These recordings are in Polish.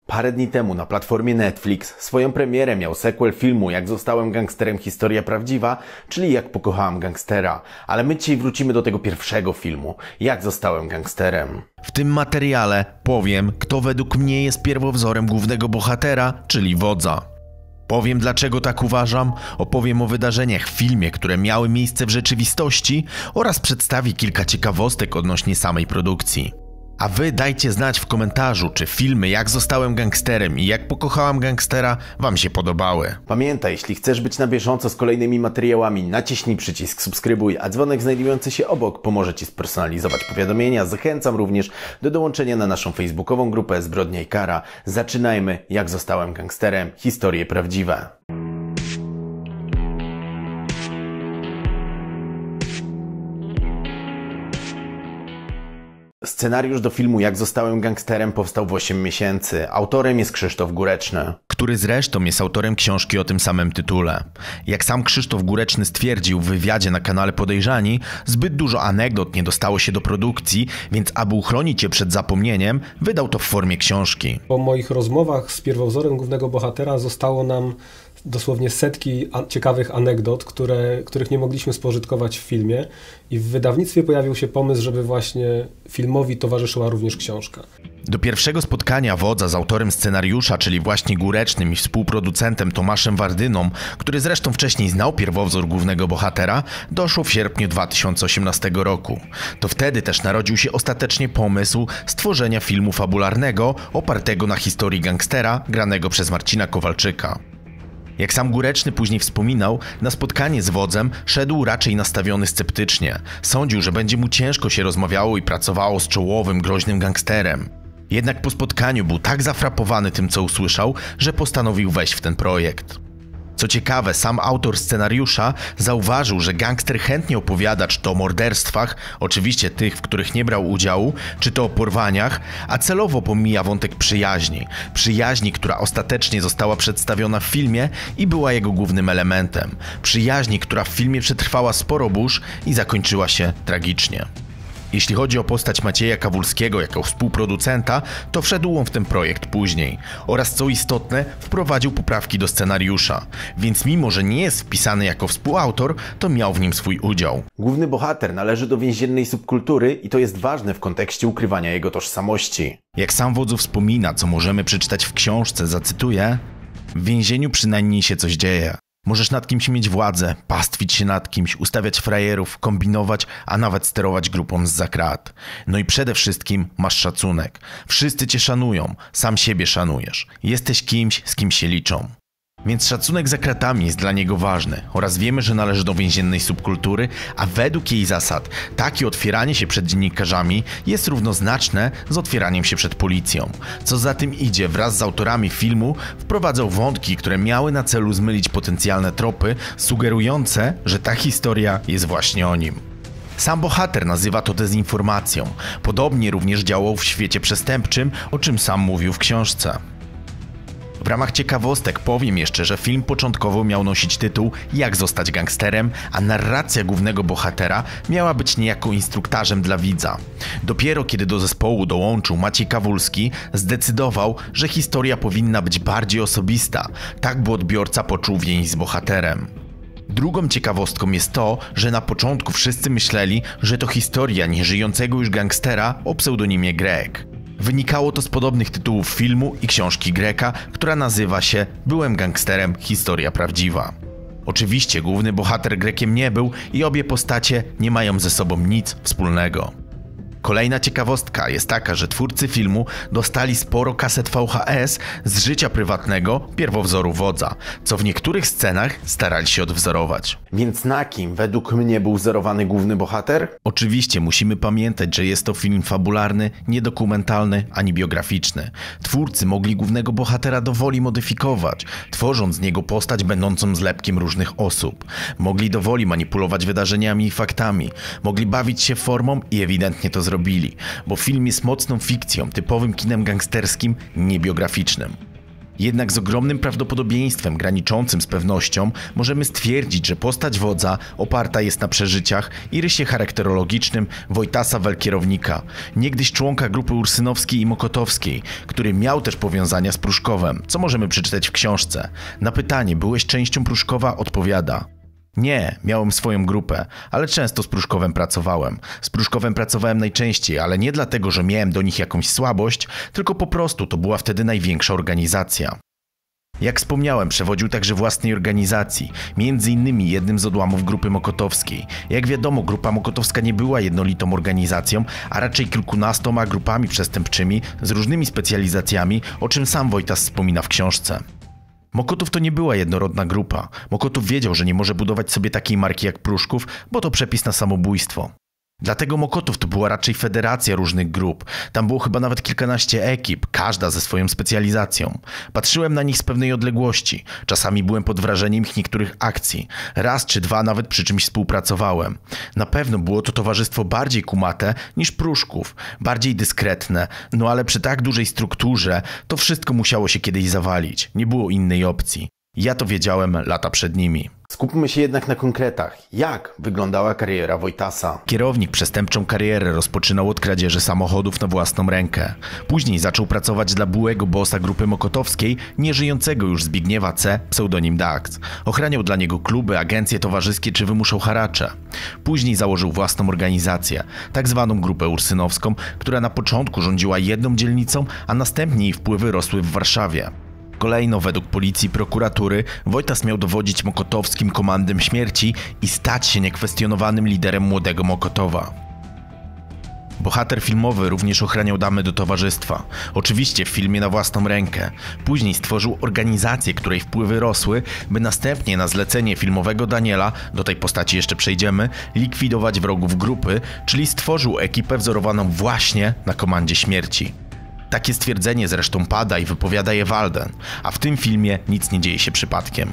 Parę dni temu na platformie Netflix swoją premierę miał sequel filmu Jak zostałem gangsterem, historia prawdziwa, czyli Jak pokochałem gangstera. Ale my dzisiaj wrócimy do tego pierwszego filmu, Jak zostałem gangsterem. W tym materiale powiem, kto według mnie jest pierwowzorem głównego bohatera, czyli wodza. Powiem, dlaczego tak uważam, opowiem o wydarzeniach w filmie, które miały miejsce w rzeczywistości oraz przedstawię kilka ciekawostek odnośnie samej produkcji. A wy dajcie znać w komentarzu, czy filmy Jak zostałem gangsterem i Jak pokochałem gangstera wam się podobały. Pamiętaj, jeśli chcesz być na bieżąco z kolejnymi materiałami, naciśnij przycisk subskrybuj, a dzwonek znajdujący się obok pomoże ci spersonalizować powiadomienia. Zachęcam również do dołączenia na naszą facebookową grupę Zbrodnia i Kara. Zaczynajmy Jak zostałem gangsterem, historie prawdziwe. Scenariusz do filmu Jak zostałem gangsterem powstał w 8 miesięcy. Autorem jest Krzysztof Góreczny, który zresztą jest autorem książki o tym samym tytule. Jak sam Krzysztof Góreczny stwierdził w wywiadzie na kanale Podejrzani, zbyt dużo anegdot nie dostało się do produkcji, więc aby uchronić je przed zapomnieniem, wydał to w formie książki. Po moich rozmowach z pierwowzorem głównego bohatera zostało nam dosłownie setki ciekawych anegdot, których nie mogliśmy spożytkować w filmie, i w wydawnictwie pojawił się pomysł, żeby właśnie filmowi towarzyszyła również książka. Do pierwszego spotkania wodza z autorem scenariusza, czyli właśnie Górecznym, i współproducentem Tomaszem Wardyną, który zresztą wcześniej znał pierwowzór głównego bohatera, doszło w sierpniu 2018 roku. To wtedy też narodził się ostatecznie pomysł stworzenia filmu fabularnego opartego na historii gangstera granego przez Marcina Kowalczyka. Jak sam Góreczny później wspominał, na spotkanie z wodzem szedł raczej nastawiony sceptycznie. Sądził, że będzie mu ciężko się rozmawiało i pracowało z czołowym, groźnym gangsterem. Jednak po spotkaniu był tak zafrapowany tym, co usłyszał, że postanowił wejść w ten projekt. Co ciekawe, sam autor scenariusza zauważył, że gangster chętnie opowiada czy to o morderstwach, oczywiście tych, w których nie brał udziału, czy to o porwaniach, a celowo pomija wątek przyjaźni. Przyjaźni, która ostatecznie została przedstawiona w filmie i była jego głównym elementem. Przyjaźni, która w filmie przetrwała sporo burz i zakończyła się tragicznie. Jeśli chodzi o postać Macieja Kawulskiego jako współproducenta, to wszedł on w ten projekt później oraz, co istotne, wprowadził poprawki do scenariusza, więc mimo, że nie jest wpisany jako współautor, to miał w nim swój udział. Główny bohater należy do więziennej subkultury i to jest ważne w kontekście ukrywania jego tożsamości. Jak sam wodzu wspomina, co możemy przeczytać w książce, zacytuję: w więzieniu przynajmniej się coś dzieje. Możesz nad kimś mieć władzę, pastwić się nad kimś, ustawiać frajerów, kombinować, a nawet sterować grupą zza krat. No i przede wszystkim masz szacunek. Wszyscy cię szanują, sam siebie szanujesz. Jesteś kimś, z kim się liczą. Więc szacunek za kratami jest dla niego ważny oraz wiemy, że należy do więziennej subkultury, a według jej zasad takie otwieranie się przed dziennikarzami jest równoznaczne z otwieraniem się przed policją. Co za tym idzie, wraz z autorami filmu wprowadzał wątki, które miały na celu zmylić potencjalne tropy, sugerujące, że ta historia jest właśnie o nim. Sam bohater nazywa to dezinformacją. Podobnie również działał w świecie przestępczym, o czym sam mówił w książce. W ramach ciekawostek powiem jeszcze, że film początkowo miał nosić tytuł Jak zostać gangsterem, a narracja głównego bohatera miała być niejako instruktażem dla widza. Dopiero kiedy do zespołu dołączył Maciej Kawulski, zdecydował, że historia powinna być bardziej osobista, tak by odbiorca poczuł więź z bohaterem. Drugą ciekawostką jest to, że na początku wszyscy myśleli, że to historia nieżyjącego już gangstera o pseudonimie Greg. Wynikało to z podobnych tytułów filmu i książki Greka, która nazywa się Byłem gangsterem, historia prawdziwa. Oczywiście główny bohater Grekiem nie był i obie postacie nie mają ze sobą nic wspólnego. Kolejna ciekawostka jest taka, że twórcy filmu dostali sporo kaset VHS z życia prywatnego pierwowzoru wodza, co w niektórych scenach starali się odwzorować. Więc na kim według mnie był wzorowany główny bohater? Oczywiście musimy pamiętać, że jest to film fabularny, niedokumentalny ani biograficzny. Twórcy mogli głównego bohatera dowoli modyfikować, tworząc z niego postać będącą zlepkiem różnych osób. Mogli dowoli manipulować wydarzeniami i faktami, mogli bawić się formą i ewidentnie to zrobili, bo film jest mocną fikcją, typowym kinem gangsterskim, niebiograficznym. Jednak z ogromnym prawdopodobieństwem graniczącym z pewnością możemy stwierdzić, że postać wodza oparta jest na przeżyciach i rysie charakterologicznym Wojtasa Welkierownika, niegdyś członka grupy ursynowskiej i mokotowskiej, który miał też powiązania z Pruszkowem, co możemy przeczytać w książce. Na pytanie, byłeś częścią Pruszkowa, odpowiada: nie, miałem swoją grupę, ale często z Pruszkowem pracowałem. Z Pruszkowem pracowałem najczęściej, ale nie dlatego, że miałem do nich jakąś słabość, tylko po prostu to była wtedy największa organizacja. Jak wspomniałem, przewodził także własnej organizacji, między innymi jednym z odłamów grupy mokotowskiej. Jak wiadomo, grupa mokotowska nie była jednolitą organizacją, a raczej kilkunastoma grupami przestępczymi z różnymi specjalizacjami, o czym sam Wojtas wspomina w książce. Mokotów to nie była jednorodna grupa. Mokotów wiedział, że nie może budować sobie takiej marki jak Pruszków, bo to przepis na samobójstwo. Dlatego Mokotów to była raczej federacja różnych grup. Tam było chyba nawet kilkanaście ekip, każda ze swoją specjalizacją. Patrzyłem na nich z pewnej odległości. Czasami byłem pod wrażeniem ich niektórych akcji. Raz czy dwa nawet przy czymś współpracowałem. Na pewno było to towarzystwo bardziej kumate niż Pruszków. Bardziej dyskretne. No ale przy tak dużej strukturze to wszystko musiało się kiedyś zawalić. Nie było innej opcji. Ja to wiedziałem lata przed nimi. Skupmy się jednak na konkretach. Jak wyglądała kariera Wojtasa? Kierownik przestępczą karierę rozpoczynał od kradzieży samochodów na własną rękę. Później zaczął pracować dla byłego bossa grupy mokotowskiej, nieżyjącego już Zbigniewa C., pseudonim Dax. Ochraniał dla niego kluby, agencje towarzyskie czy wymuszał haracze. Później założył własną organizację, tak zwaną grupę ursynowską, która na początku rządziła jedną dzielnicą, a następnie jej wpływy rosły w Warszawie. Kolejno według policji i prokuratury Wojtas miał dowodzić mokotowskim komandem śmierci i stać się niekwestionowanym liderem młodego Mokotowa. Bohater filmowy również ochraniał damy do towarzystwa. Oczywiście w filmie na własną rękę. Później stworzył organizację, której wpływy rosły, by następnie na zlecenie filmowego Daniela, do tej postaci jeszcze przejdziemy, likwidować wrogów grupy, czyli stworzył ekipę wzorowaną właśnie na komandzie śmierci. Takie stwierdzenie zresztą pada i wypowiada je Walden, a w tym filmie nic nie dzieje się przypadkiem.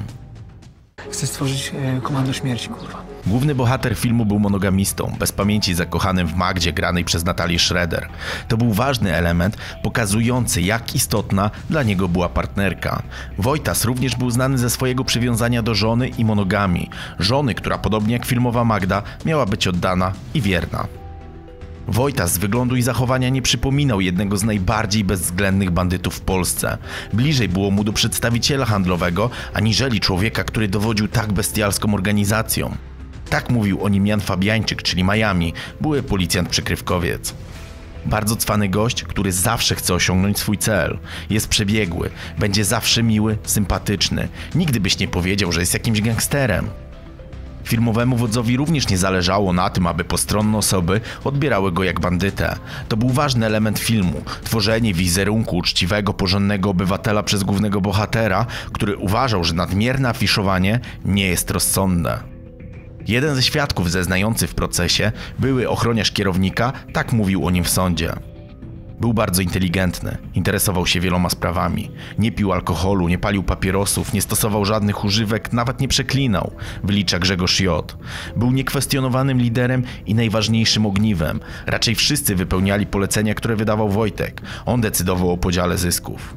Chcę stworzyć komando śmierci, kurwa. Główny bohater filmu był monogamistą, bez pamięci zakochanym w Magdzie granej przez Natalię Schroeder. To był ważny element pokazujący, jak istotna dla niego była partnerka. Wojtas również był znany ze swojego przywiązania do żony i monogami. Żony, która podobnie jak filmowa Magda miała być oddana i wierna. Wojtas z wyglądu i zachowania nie przypominał jednego z najbardziej bezwzględnych bandytów w Polsce. Bliżej było mu do przedstawiciela handlowego, aniżeli człowieka, który dowodził tak bestialską organizacją. Tak mówił o nim Jan Fabiańczyk, czyli Miami, były policjant przykrywkowiec. Bardzo cwany gość, który zawsze chce osiągnąć swój cel. Jest przebiegły, będzie zawsze miły, sympatyczny. Nigdy byś nie powiedział, że jest jakimś gangsterem. Filmowemu wodzowi również nie zależało na tym, aby postronne osoby odbierały go jak bandytę. To był ważny element filmu, tworzenie wizerunku uczciwego, porządnego obywatela przez głównego bohatera, który uważał, że nadmierne afiszowanie nie jest rozsądne. Jeden ze świadków zeznający w procesie, były ochroniarz kierownika, tak mówił o nim w sądzie. Był bardzo inteligentny, interesował się wieloma sprawami. Nie pił alkoholu, nie palił papierosów, nie stosował żadnych używek, nawet nie przeklinał, wylicza Grzegorz J. Był niekwestionowanym liderem i najważniejszym ogniwem. Raczej wszyscy wypełniali polecenia, które wydawał Wojtek. On decydował o podziale zysków.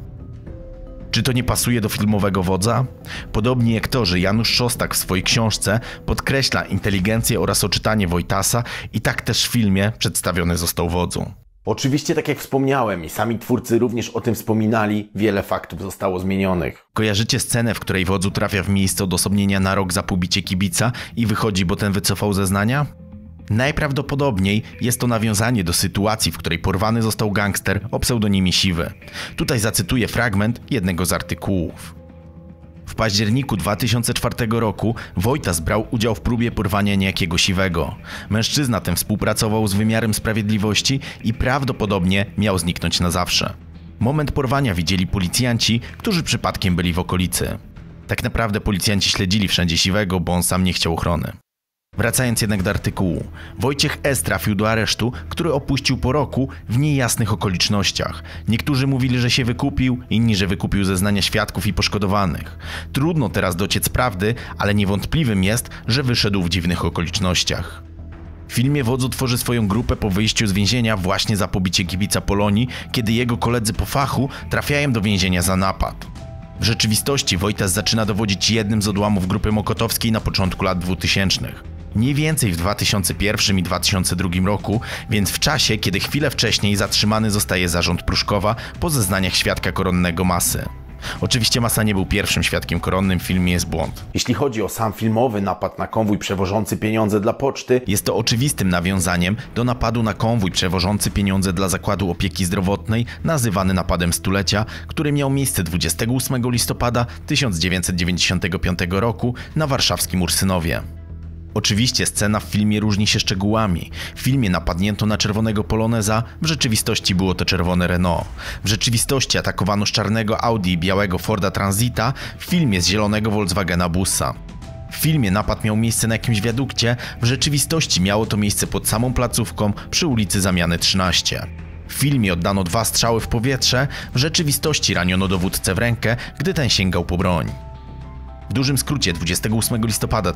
Czy to nie pasuje do filmowego wodza? Podobnie jak to, że Janusz Szostak w swojej książce podkreśla inteligencję oraz oczytanie Wojtasa i tak też w filmie przedstawiony został wodzu. Oczywiście, tak jak wspomniałem i sami twórcy również o tym wspominali, wiele faktów zostało zmienionych. Kojarzycie scenę, w której wodzu trafia w miejsce odosobnienia na rok za pobicie kibica i wychodzi, bo ten wycofał zeznania? Najprawdopodobniej jest to nawiązanie do sytuacji, w której porwany został gangster o pseudonimie Siwy. Tutaj zacytuję fragment jednego z artykułów. W październiku 2004 roku Wojtas brał udział w próbie porwania niejakiego Siwego. Mężczyzna ten współpracował z wymiarem sprawiedliwości i prawdopodobnie miał zniknąć na zawsze. Moment porwania widzieli policjanci, którzy przypadkiem byli w okolicy. Tak naprawdę policjanci śledzili wszędzie Siwego, bo on sam nie chciał ochrony. Wracając jednak do artykułu, Wojciech S. trafił do aresztu, który opuścił po roku w niejasnych okolicznościach. Niektórzy mówili, że się wykupił, inni, że wykupił zeznania świadków i poszkodowanych. Trudno teraz dociec prawdy, ale niewątpliwym jest, że wyszedł w dziwnych okolicznościach. W filmie wodzu tworzy swoją grupę po wyjściu z więzienia właśnie za pobicie kibica Polonii, kiedy jego koledzy po fachu trafiają do więzienia za napad. W rzeczywistości Wojtas zaczyna dowodzić jednym z odłamów grupy mokotowskiej na początku lat 2000. Mniej więcej w 2001 i 2002 roku, więc w czasie, kiedy chwilę wcześniej zatrzymany zostaje zarząd Pruszkowa po zeznaniach świadka koronnego Masy. Oczywiście Masa nie był pierwszym świadkiem koronnym, w filmie jest błąd. Jeśli chodzi o sam filmowy napad na konwój przewożący pieniądze dla poczty, jest to oczywistym nawiązaniem do napadu na konwój przewożący pieniądze dla Zakładu Opieki Zdrowotnej, nazywany napadem stulecia, który miał miejsce 28 listopada 1995 roku na warszawskim Ursynowie. Oczywiście scena w filmie różni się szczegółami. W filmie napadnięto na czerwonego Poloneza, w rzeczywistości było to czerwone Renault. W rzeczywistości atakowano z czarnego Audi i białego Forda Transita, w filmie z zielonego Volkswagena Bussa. W filmie napad miał miejsce na jakimś wiadukcie, w rzeczywistości miało to miejsce pod samą placówką przy ulicy Zamiany 13. W filmie oddano 2 strzały w powietrze, w rzeczywistości raniono dowódcę w rękę, gdy ten sięgał po broń. W dużym skrócie 28 listopada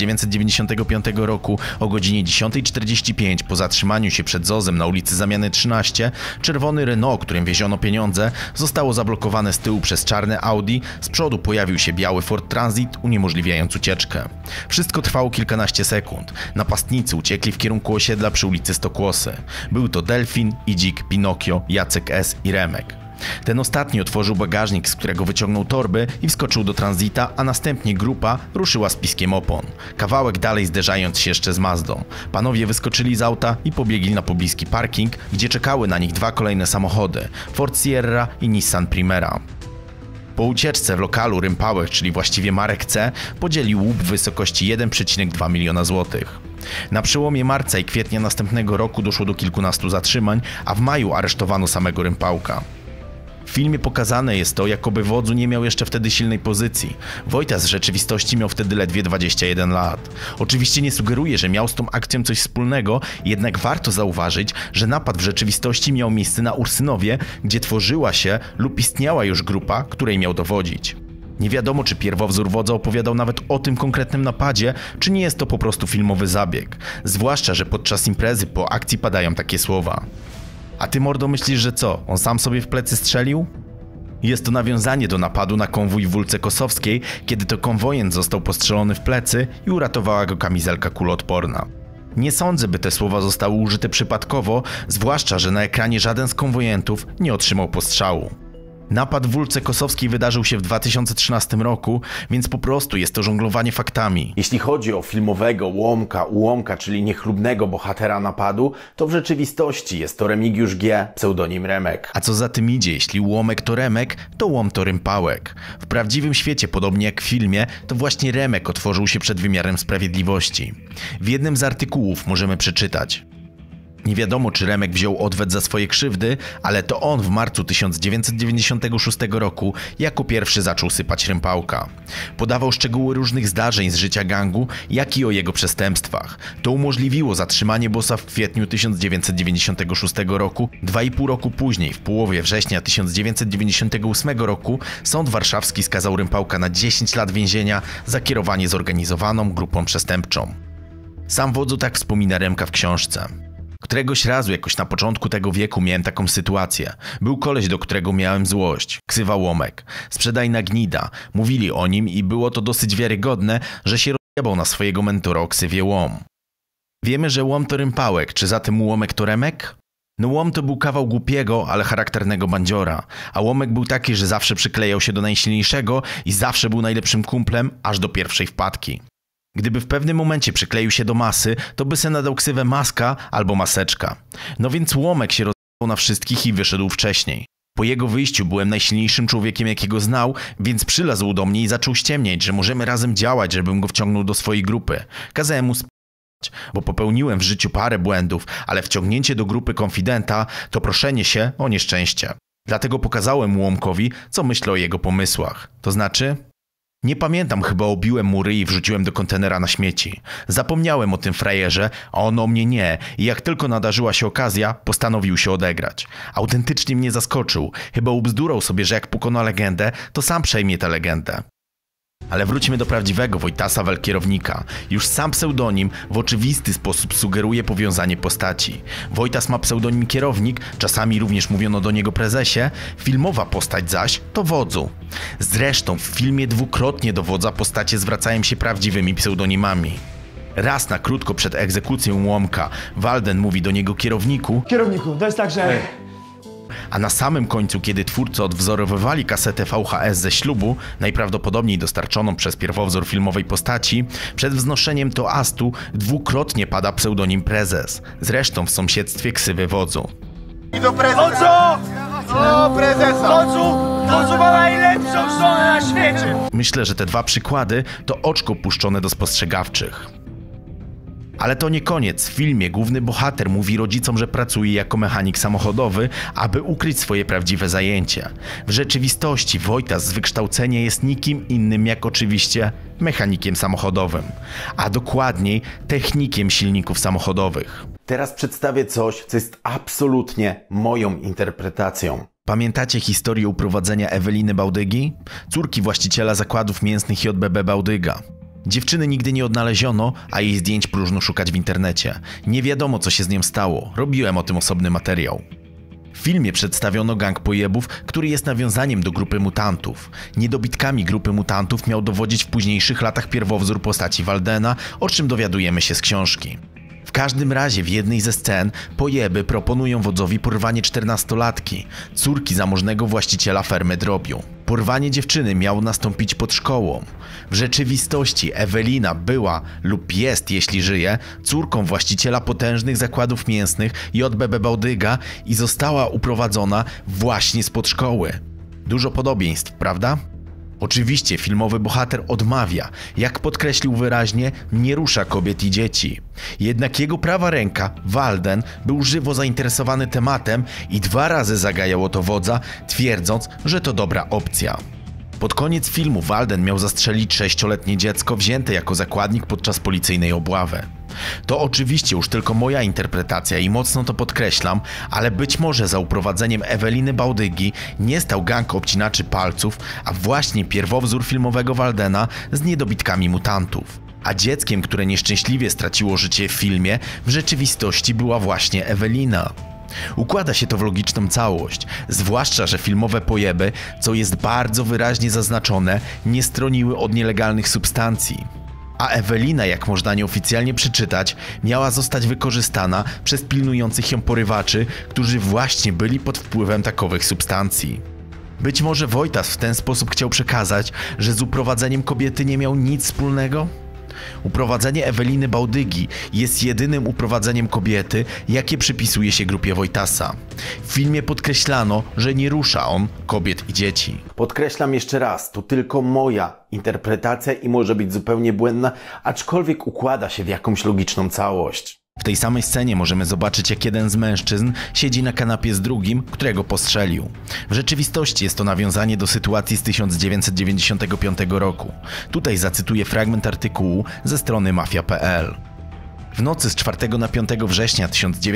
1995 roku o godzinie 10:45 po zatrzymaniu się przed ZOZ-em na ulicy Zamiany 13 czerwony Renault, którym wieziono pieniądze, zostało zablokowane z tyłu przez czarne Audi, z przodu pojawił się biały Ford Transit, uniemożliwiając ucieczkę. Wszystko trwało kilkanaście sekund. Napastnicy uciekli w kierunku osiedla przy ulicy Stokłosy. Był to Delfin, Idzik, Pinokio, Jacek S. i Remek. Ten ostatni otworzył bagażnik, z którego wyciągnął torby i wskoczył do Transita, a następnie grupa ruszyła z piskiem opon. Kawałek dalej zderzając się jeszcze z Mazdą. Panowie wyskoczyli z auta i pobiegli na pobliski parking, gdzie czekały na nich 2 kolejne samochody, Ford Sierra i Nissan Primera. Po ucieczce w lokalu Rympałek, czyli właściwie Marek C., podzielił łup w wysokości 1,2 miliona złotych. Na przełomie marca i kwietnia następnego roku doszło do kilkunastu zatrzymań, a w maju aresztowano samego Rympałka. W filmie pokazane jest to, jakoby wodzu nie miał jeszcze wtedy silnej pozycji. Wojtas w rzeczywistości miał wtedy ledwie 21 lat. Oczywiście nie sugeruję, że miał z tą akcją coś wspólnego, jednak warto zauważyć, że napad w rzeczywistości miał miejsce na Ursynowie, gdzie tworzyła się lub istniała już grupa, której miał dowodzić. Nie wiadomo, czy pierwowzór wodza opowiadał nawet o tym konkretnym napadzie, czy nie jest to po prostu filmowy zabieg. Zwłaszcza, że podczas imprezy po akcji padają takie słowa. A ty, mordo, myślisz, że co? On sam sobie w plecy strzelił? Jest to nawiązanie do napadu na konwój w Wólce Kosowskiej, kiedy to konwojent został postrzelony w plecy i uratowała go kamizelka kuloodporna. Nie sądzę, by te słowa zostały użyte przypadkowo, zwłaszcza, że na ekranie żaden z konwojentów nie otrzymał postrzału. Napad w Wólce Kosowskiej wydarzył się w 2013 roku, więc po prostu jest to żonglowanie faktami. Jeśli chodzi o filmowego Ułomka, czyli niechlubnego bohatera napadu, to w rzeczywistości jest to Remigiusz G., pseudonim Remek. A co za tym idzie, jeśli Ułomek to Remek, to Łom to Rympałek. W prawdziwym świecie, podobnie jak w filmie, to właśnie Remek otworzył się przed wymiarem sprawiedliwości. W jednym z artykułów możemy przeczytać: nie wiadomo, czy Remek wziął odwet za swoje krzywdy, ale to on w marcu 1996 roku jako pierwszy zaczął sypać Rympałka. Podawał szczegóły różnych zdarzeń z życia gangu, jak i o jego przestępstwach. To umożliwiło zatrzymanie bossa w kwietniu 1996 roku. 2,5 roku później, w połowie września 1998 roku, Sąd Warszawski skazał Rympałka na 10 lat więzienia za kierowanie zorganizowaną grupą przestępczą. Sam wodzu tak wspomina Remka w książce. Któregoś razu jakoś na początku tego wieku miałem taką sytuację. Był koleś, do którego miałem złość. Ksywa Łomek. Sprzedajna gnida. Mówili o nim i było to dosyć wiarygodne, że się rozjebał na swojego mentora o ksywie Łom. Wiemy, że Łom to Rympałek. Czy zatem Łomek to Remek? No Łom to był kawał głupiego, ale charakternego bandziora. A Łomek był taki, że zawsze przyklejał się do najsilniejszego i zawsze był najlepszym kumplem, aż do pierwszej wpadki. Gdyby w pewnym momencie przykleił się do Masy, to by se nadał ksywę Maska albo Maseczka. No więc Łomek się rozjechał na wszystkich i wyszedł wcześniej. Po jego wyjściu byłem najsilniejszym człowiekiem, jakiego znał, więc przylazł do mnie i zaczął ściemniać, że możemy razem działać, żebym go wciągnął do swojej grupy. Kazałem mu spać, bo popełniłem w życiu parę błędów, ale wciągnięcie do grupy konfidenta to proszenie się o nieszczęście. Dlatego pokazałem Łomkowi, co myślę o jego pomysłach. To znaczy... Nie pamiętam, chyba obiłem mu ryj i wrzuciłem do kontenera na śmieci. Zapomniałem o tym frajerze, a on o mnie nie i jak tylko nadarzyła się okazja, postanowił się odegrać. Autentycznie mnie zaskoczył. Chyba ubzdurał sobie, że jak pokona legendę, to sam przejmie tę legendę. Ale wróćmy do prawdziwego Wojtasa Walkierownika. Już sam pseudonim w oczywisty sposób sugeruje powiązanie postaci. Wojtas ma pseudonim Kierownik, czasami również mówiono do niego prezesie, filmowa postać zaś to Wodzu. Zresztą w filmie dwukrotnie do Wodza postacie zwracają się prawdziwymi pseudonimami. Raz na krótko przed egzekucją Łomka Walden mówi do niego Kierowniku, Kierowniku, to jest tak, że... a na samym końcu, kiedy twórcy odwzorowywali kasetę VHS ze ślubu, najprawdopodobniej dostarczoną przez pierwowzór filmowej postaci, przed wznoszeniem toastu dwukrotnie pada pseudonim Prezes, zresztą w sąsiedztwie ksywy Wodzu. I do prezesa! O, prezesa! Wodzu ma najlepszą żonę na świecie! Myślę, że te dwa przykłady to oczko puszczone do spostrzegawczych. Ale to nie koniec. W filmie główny bohater mówi rodzicom, że pracuje jako mechanik samochodowy, aby ukryć swoje prawdziwe zajęcie. W rzeczywistości Wojtas z wykształcenia jest nikim innym jak oczywiście mechanikiem samochodowym, a dokładniej technikiem silników samochodowych. Teraz przedstawię coś, co jest absolutnie moją interpretacją. Pamiętacie historię uprowadzenia Eweliny Bałdygi? Córki właściciela zakładów mięsnych JBB Bałdyga. Dziewczyny nigdy nie odnaleziono, a jej zdjęć próżno szukać w internecie. Nie wiadomo, co się z nią stało. Robiłem o tym osobny materiał. W filmie przedstawiono gang pojebów, który jest nawiązaniem do grupy mutantów. Niedobitkami grupy mutantów miał dowodzić w późniejszych latach pierwowzór postaci Waldena, o czym dowiadujemy się z książki. W każdym razie w jednej ze scen pojeby proponują Wodzowi porwanie 14-latki, córki zamożnego właściciela fermy drobiu. Porwanie dziewczyny miało nastąpić pod szkołą. W rzeczywistości Ewelina była lub jest, jeśli żyje, córką właściciela potężnych zakładów mięsnych JBB Bałdyga i została uprowadzona właśnie spod szkoły. Dużo podobieństw, prawda? Oczywiście filmowy bohater odmawia, jak podkreślił wyraźnie, nie rusza kobiet i dzieci. Jednak jego prawa ręka, Walden, był żywo zainteresowany tematem i 2 razy zagajał o to Wodza, twierdząc, że to dobra opcja. Pod koniec filmu Walden miał zastrzelić 6-letnie dziecko wzięte jako zakładnik podczas policyjnej obławy. To oczywiście już tylko moja interpretacja i mocno to podkreślam, ale być może za uprowadzeniem Eweliny Bałdygi nie stał gang obcinaczy palców, a właśnie pierwowzór filmowego Waldena z niedobitkami mutantów. A dzieckiem, które nieszczęśliwie straciło życie w filmie, w rzeczywistości była właśnie Ewelina. Układa się to w logiczną całość, zwłaszcza, że filmowe pojeby, co jest bardzo wyraźnie zaznaczone, nie stroniły od nielegalnych substancji. A Ewelina, jak można nieoficjalnie przeczytać, miała zostać wykorzystana przez pilnujących ją porywaczy, którzy właśnie byli pod wpływem takowych substancji. Być może Wojtas w ten sposób chciał przekazać, że z uprowadzeniem kobiety nie miał nic wspólnego? Uprowadzenie Eweliny Bałdygi jest jedynym uprowadzeniem kobiety, jakie przypisuje się grupie Wojtasa. W filmie podkreślano, że nie rusza on kobiet i dzieci. Podkreślam jeszcze raz, to tylko moja interpretacja i może być zupełnie błędna, aczkolwiek układa się w jakąś logiczną całość. W tej samej scenie możemy zobaczyć, jak jeden z mężczyzn siedzi na kanapie z drugim, którego postrzelił. W rzeczywistości jest to nawiązanie do sytuacji z 1995 roku. Tutaj zacytuję fragment artykułu ze strony mafia.pl. W nocy z 4 na 5 września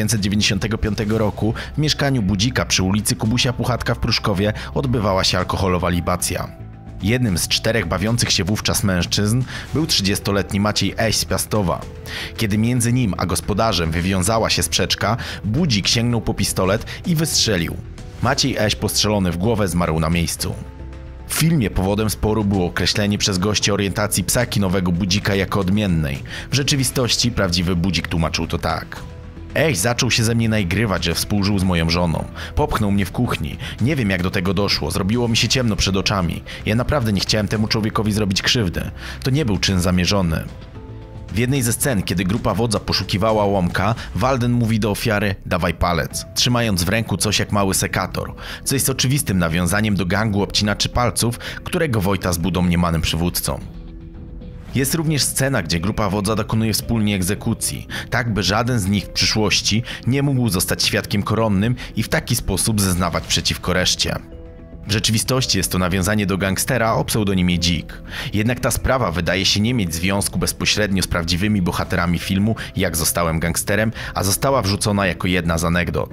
1995 roku w mieszkaniu Budzika przy ulicy Kubusia Puchatka w Pruszkowie odbywała się alkoholowa libacja. Jednym z 4 bawiących się wówczas mężczyzn był 30-letni Maciej Eś z Piastowa. Kiedy między nim a gospodarzem wywiązała się sprzeczka, Budzik sięgnął po pistolet i wystrzelił. Maciej Eś, postrzelony w głowę, zmarł na miejscu. W filmie powodem sporu było określenie przez gości orientacji psa kinowego Budzika jako odmiennej. W rzeczywistości prawdziwy Budzik tłumaczył to tak. Ej, zaczął się ze mnie naigrywać, że współżył z moją żoną. Popchnął mnie w kuchni. Nie wiem, jak do tego doszło. Zrobiło mi się ciemno przed oczami. Ja naprawdę nie chciałem temu człowiekowi zrobić krzywdy. To nie był czyn zamierzony. W jednej ze scen, kiedy grupa Wodza poszukiwała Łomka, Walden mówi do ofiary: dawaj palec, trzymając w ręku coś jak mały sekator, co jest oczywistym nawiązaniem do gangu obcinaczy palców, którego Wojtas był domniemanym przywódcą. Jest również scena, gdzie grupa Wodza dokonuje wspólnie egzekucji, tak by żaden z nich w przyszłości nie mógł zostać świadkiem koronnym i w taki sposób zeznawać przeciwko reszcie. W rzeczywistości jest to nawiązanie do gangstera o pseudonimie Dzik. Jednak ta sprawa wydaje się nie mieć związku bezpośrednio z prawdziwymi bohaterami filmu Jak zostałem gangsterem, a została wrzucona jako jedna z anegdot.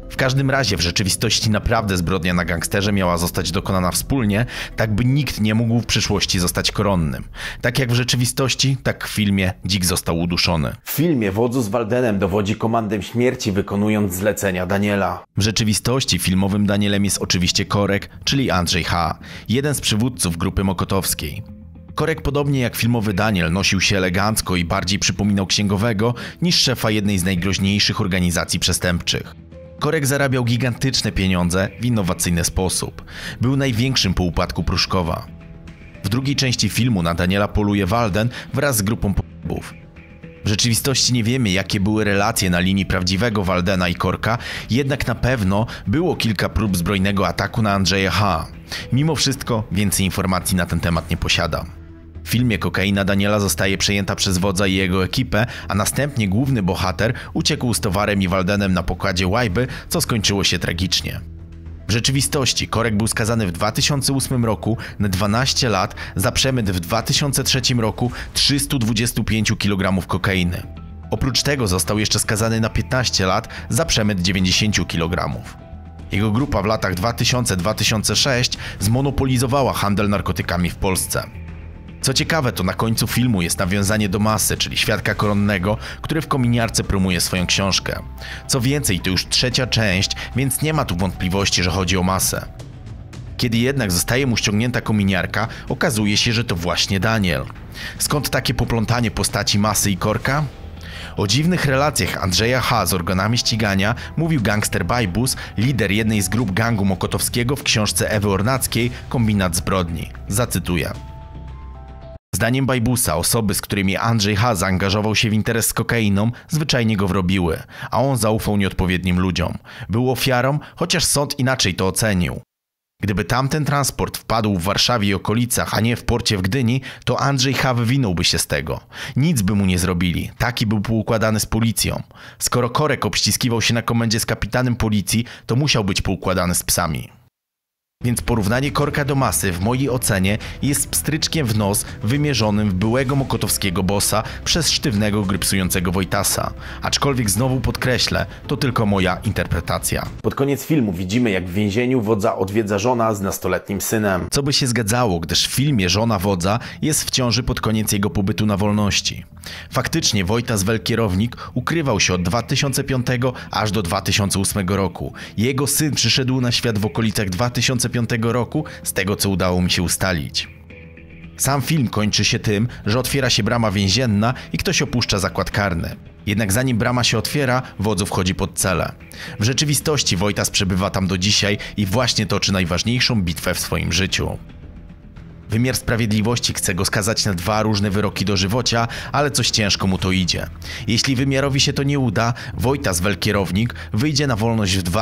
W każdym razie w rzeczywistości naprawdę zbrodnia na gangsterze miała zostać dokonana wspólnie, tak by nikt nie mógł w przyszłości zostać koronnym. Tak jak w rzeczywistości, tak w filmie Dick został uduszony. W filmie wodzu z Waldenem dowodzi komandem śmierci, wykonując zlecenia Daniela. W rzeczywistości filmowym Danielem jest oczywiście Korek, czyli Andrzej H., jeden z przywódców grupy mokotowskiej. Korek, podobnie jak filmowy Daniel, nosił się elegancko i bardziej przypominał księgowego niż szefa jednej z najgroźniejszych organizacji przestępczych. Korek zarabiał gigantyczne pieniądze w innowacyjny sposób. Był największym po upadku Pruszkowa. W drugiej części filmu na Daniela poluje Walden wraz z grupą p***ów. W rzeczywistości nie wiemy, jakie były relacje na linii prawdziwego Waldena i Korka, jednak na pewno było kilka prób zbrojnego ataku na Andrzeja H. Mimo wszystko więcej informacji na ten temat nie posiadam. W filmie kokaina Daniela zostaje przejęta przez wodza i jego ekipę, a następnie główny bohater uciekł z towarem i Waldenem na pokładzie łajby, co skończyło się tragicznie. W rzeczywistości Korek był skazany w 2008 roku na 12 lat za przemyt w 2003 roku 325 kg kokainy. Oprócz tego został jeszcze skazany na 15 lat za przemyt 90 kg. Jego grupa w latach 2000-2006 zmonopolizowała handel narkotykami w Polsce. Co ciekawe, to na końcu filmu jest nawiązanie do Masy, czyli świadka koronnego, który w kominiarce promuje swoją książkę. Co więcej, to już trzecia część, więc nie ma tu wątpliwości, że chodzi o Masę. Kiedy jednak zostaje mu ściągnięta kominiarka, okazuje się, że to właśnie Daniel. Skąd takie poplątanie postaci Masy i Korka? O dziwnych relacjach Andrzeja H. z organami ścigania mówił gangster Bajbus, lider jednej z grup gangu mokotowskiego w książce Ewy Ornackiej Kombinat zbrodni. Zacytuję. Zdaniem Bajbusa osoby, z którymi Andrzej H. zaangażował się w interes z kokainą, zwyczajnie go wrobiły, a on zaufał nieodpowiednim ludziom. Był ofiarą, chociaż sąd inaczej to ocenił. Gdyby tamten transport wpadł w Warszawie i okolicach, a nie w porcie w Gdyni, to Andrzej H. wywinąłby się z tego. Nic by mu nie zrobili, taki był poukładany z policją. Skoro Korek obściskiwał się na komendzie z kapitanem policji, to musiał być poukładany z psami. Więc porównanie Korka do Masy w mojej ocenie jest pstryczkiem w nos wymierzonym w byłego mokotowskiego bossa przez sztywnego grypsującego Wojtasa. Aczkolwiek znowu podkreślę, to tylko moja interpretacja. Pod koniec filmu widzimy, jak w więzieniu wodza odwiedza żona z nastoletnim synem. Co by się zgadzało, gdyż w filmie żona wodza jest w ciąży pod koniec jego pobytu na wolności. Faktycznie Wojtas Welkierownik ukrywał się od 2005 aż do 2008 roku. Jego syn przyszedł na świat w okolicach 2005 roku, z tego co udało mi się ustalić. Sam film kończy się tym, że otwiera się brama więzienna i ktoś opuszcza zakład karny. Jednak zanim brama się otwiera, wodzu wchodzi pod celę. W rzeczywistości Wojtas przebywa tam do dzisiaj i właśnie toczy najważniejszą bitwę w swoim życiu. Wymiar sprawiedliwości chce go skazać na 2 różne wyroki dożywocia, ale coś ciężko mu to idzie. Jeśli wymiarowi się to nie uda, Wojtas Welkierownik wyjdzie na wolność w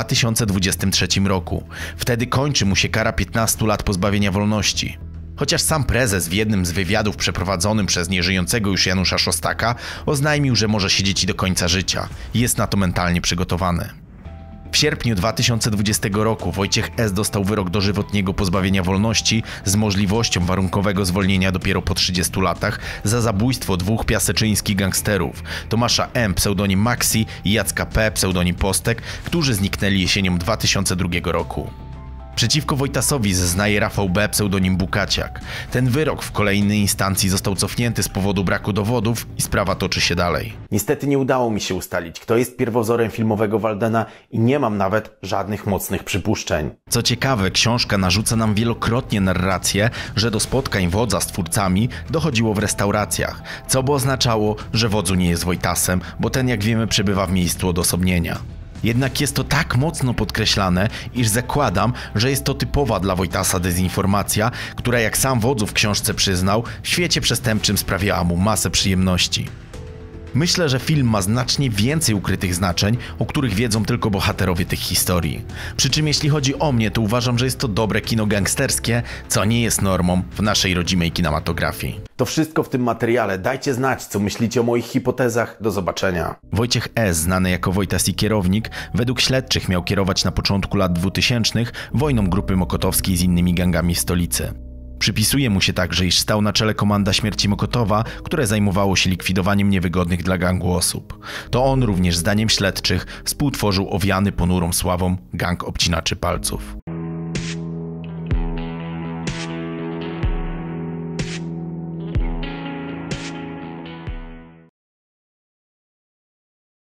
2023 roku. Wtedy kończy mu się kara 15 lat pozbawienia wolności. Chociaż sam prezes w jednym z wywiadów przeprowadzonym przez nieżyjącego już Janusza Szostaka oznajmił, że może siedzieć do końca życia. Jest na to mentalnie przygotowany. W sierpniu 2020 roku Wojciech S. dostał wyrok dożywotniego pozbawienia wolności z możliwością warunkowego zwolnienia dopiero po 30 latach za zabójstwo 2 piaseczyńskich gangsterów, Tomasza M. pseudonim Maxi i Jacka P. pseudonim Postek, którzy zniknęli jesienią 2002 roku. Przeciwko Wojtasowi zeznaje Rafał B. pseudonim Bukaciak. Ten wyrok w kolejnej instancji został cofnięty z powodu braku dowodów i sprawa toczy się dalej. Niestety nie udało mi się ustalić, kto jest pierwowzorem filmowego Waldena i nie mam nawet żadnych mocnych przypuszczeń. Co ciekawe, książka narzuca nam wielokrotnie narrację, że do spotkań wodza z twórcami dochodziło w restauracjach, co by oznaczało, że wodzu nie jest Wojtasem, bo ten, jak wiemy, przebywa w miejscu odosobnienia. Jednak jest to tak mocno podkreślane, iż zakładam, że jest to typowa dla Wojtasa dezinformacja, która, jak sam wodzu w książce przyznał, w świecie przestępczym sprawiała mu masę przyjemności. Myślę, że film ma znacznie więcej ukrytych znaczeń, o których wiedzą tylko bohaterowie tych historii. Przy czym jeśli chodzi o mnie, to uważam, że jest to dobre kino gangsterskie, co nie jest normą w naszej rodzimej kinematografii. To wszystko w tym materiale. Dajcie znać, co myślicie o moich hipotezach. Do zobaczenia. Wojciech S., znany jako Wojtas i Kierownik, według śledczych miał kierować na początku lat 2000 wojną grupy mokotowskiej z innymi gangami w stolicy. Przypisuje mu się także, iż stał na czele Komanda Śmierci Mokotowa, które zajmowało się likwidowaniem niewygodnych dla gangu osób. To on również, zdaniem śledczych, współtworzył owiany ponurą sławą gang obcinaczy palców.